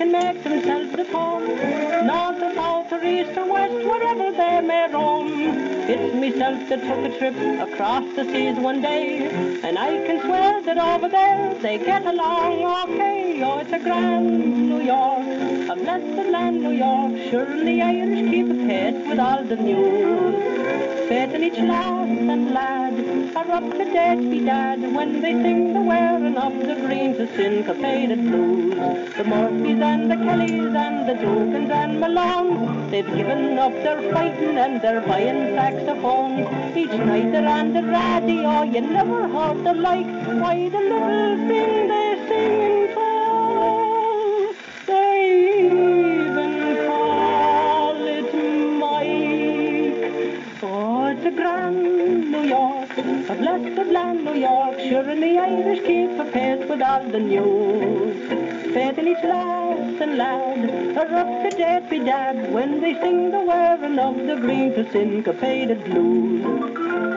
can make themselves at home. North or south or east or west, wherever they may roam. It's myself that took a trip across the seas one day, and I can swear that over there they get along okay. Oh, it's a grand New York, a blessed land, New York. Surely the Irish keep a pace with all the news. Faith in each lass and lad are up to date, bedad, when they sing the wearing of the green to syncopated blues. The Murphys and the Kellys and the Dugans and Malones, they've given up their fighting and they're buying saxophones. Each night they're on the radio, you never heard the like. Why, the little thing they sing in fall, they even call it Mike. Oh, it's a grand New York, a blessed land, New York. Sure, and the Irish keep a pace with all the news. Faith in each lass and lad are up to date, bedad, when they sing the wearing of the green to syncopated blues.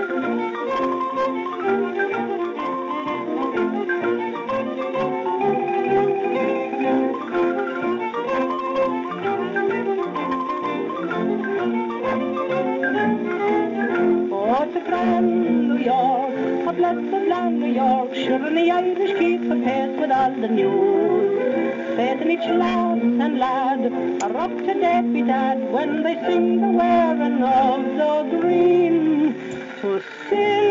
New York, a blessed land, New York. Sure, and the Irish keep a pace with all the news. Faith in each lass and lad are up to date, bedad, when they sing the wearing of the green to sing